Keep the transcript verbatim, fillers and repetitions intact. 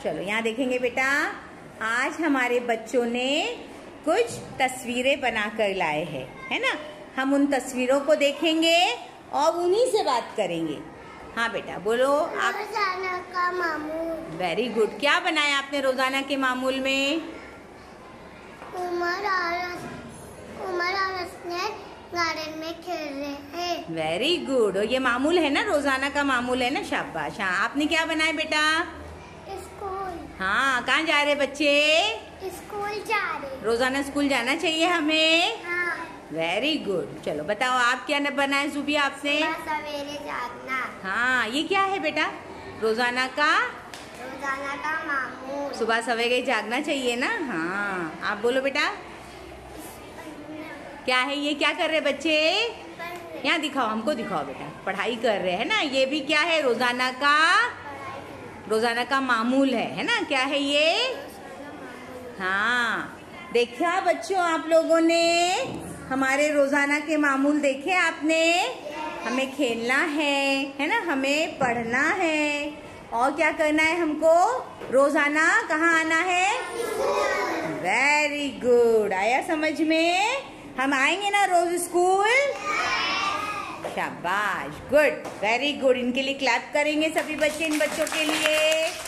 चलो यहाँ देखेंगे बेटा, आज हमारे बच्चों ने कुछ तस्वीरें बनाकर लाए हैं, है ना। हम उन तस्वीरों को देखेंगे और उन्हीं से बात करेंगे। हाँ बेटा बोलो आप। रोजाना का मामूल। Very good. क्या बनाया आपने रोजाना के मामूल में? उमर और उमर और असनद गार्डन में खेल रहे हैं। Very good. और ये मामूल है ना, रोजाना का मामूल है ना, शाबाश। हाँ आपने क्या बनाया बेटा? स्कूल। हाँ कहाँ जा रहे बच्चे? स्कूल जा रहे। रोजाना स्कूल जाना चाहिए हमें। हाँ। Very good. चलो बताओ आप क्या बनाए जुबी आपने? सवेरे जागना। हाँ ये क्या है बेटा? रोजाना का रोजाना का मामूल। सुबह सवेरे जागना चाहिए ना। हाँ आप बोलो बेटा क्या है ये? क्या कर रहे बच्चे? यहाँ दिखाओ, हमको दिखाओ बेटा। पढ़ाई कर रहे हैं ना। ये भी क्या है? रोजाना का रोजाना का मामूल है, है ना। क्या है ये? हाँ देखा बच्चों आप लोगों ने हमारे रोजाना के मामूल देखे आपने। हमें खेलना है, है ना, हमें पढ़ना है और क्या करना है हमको? रोजाना कहाँ आना है? Very good. आया समझ में? हम आएंगे ना रोज स्कूल? शाबाश, गुड, वेरी गुड। इनके लिए क्लैप करेंगे सभी बच्चे, इन बच्चों के लिए।